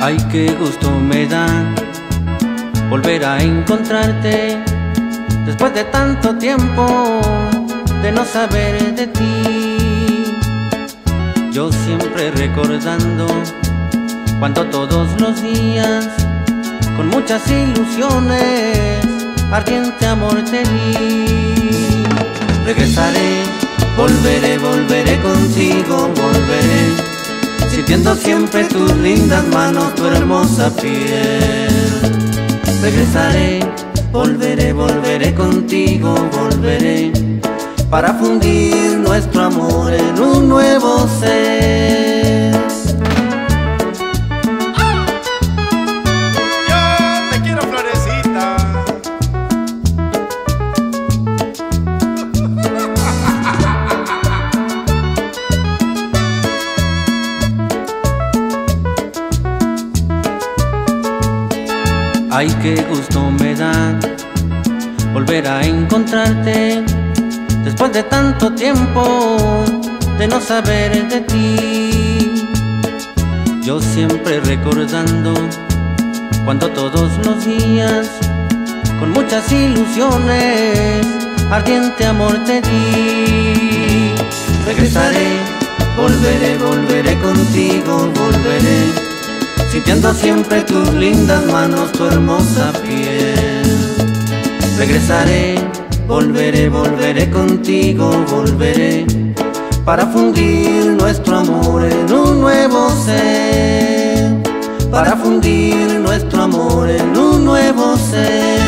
Ay, qué gusto me da volver a encontrarte después de tanto tiempo de no saber de ti. Yo siempre recordando cuando todos los días con muchas ilusiones ardiente amor te di. Regresaré, volveré contigo, volveré sintiendo siempre tus lindas manos, tu hermosa piel. Regresaré, volveré contigo, volveré para fundir nuestro amor en un nuevo ser. Yo te quiero, Florecita. Ay, qué gusto me da volver a encontrarte después de tanto tiempo de no saber de ti. Yo siempre recordando cuando todos los días con muchas ilusiones ardiente amor te di. Regresaré, volveré contigo, volveré sintiendo siempre tus lindas manos, tu hermosa piel. Regresaré, volveré contigo, volveré para fundir nuestro amor en un nuevo ser, para fundir nuestro amor en un nuevo ser.